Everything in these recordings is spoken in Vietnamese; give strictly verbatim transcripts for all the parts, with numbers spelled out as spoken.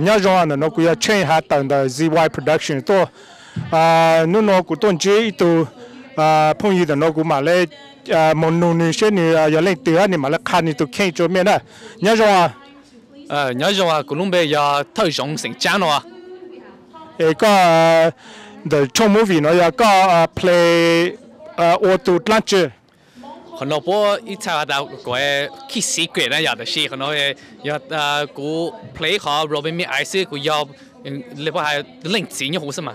nhớ rõ là nó cũng là chain hạ tầng là Z Y production to à nó nó cũng tôn chỉ từ à phong như là nó cũng mà lấy à một nụ nụ xe này giờ lên từ này mà lấy khăn này từ khen cho mình đó nhớ rõ ờ nhớ rõ cũng lúc bây giờ thời giống sinh trang rồi ê có the trong movie nó giờ có play auto lunch còn nó bố ít sao đã cái cái secret này giờ đó là còn nó giờ à cũng play họ Robin Me Ice cũng giờ lấy bao hai linh tiền như好是嘛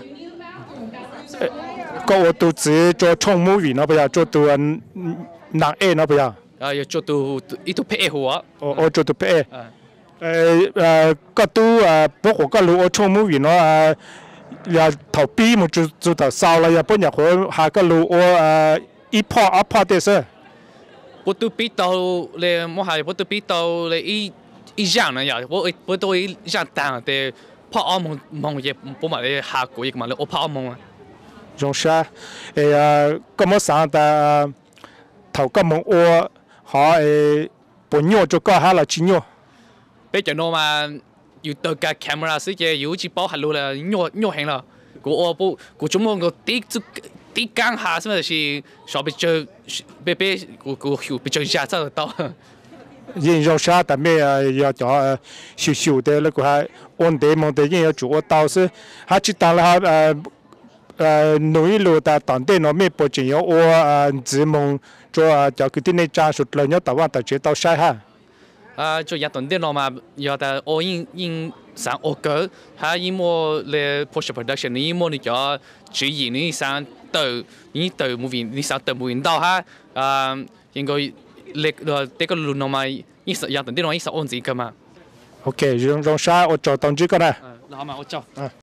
có auto chỉ cho trong movie nó bây giờ cho từ nàng A nó bây giờ à giờ cho từ ít tu pay hùa ô cho từ pay ờ có tu bố của cái lúa trong movie nó giờ thầu pi một chút chút thầu sau là giờ bữa nhà của hai cái lúa ít part ít part đấy sao bố tu pi tàu le mua hai bố tu pi tàu le ít ít dạng này giờ bố bố tu ít dạng tàng để phá âm mong mong gì bố mà le hạ cổ gì mà le ô phá âm mong à giống sao ờ có một sáng ta thầu cái mong ô họ bố nhô cho cái hai là chỉ nhô bây giờ nó màอยู่ตัวกับ camera สิเจอยู่จี包ฮัลโหล了ညောညောဟင်了ကိုအော不ကို中国个第这第刚下什么是小比较别别ကိုကို有比较下找得到人用啥但没要叫修修的那个还安定蒙的人要做到是还去当了呃呃努一路的当地那边不仅要我呃自蒙做叫佢啲呢战术了要到话到接到晒哈啊，就一段啲咯嘛，有但我因因上我个，还因么咧 post production，因么你叫主演你上到你到 movie， 你上到 movie 到哈，啊，应该咧个这个路咯嘛，一十一段啲咯，一十安子噶嘛。 OK，用用啥我做当这个呢？ 嗯，好嘛，我做。嗯。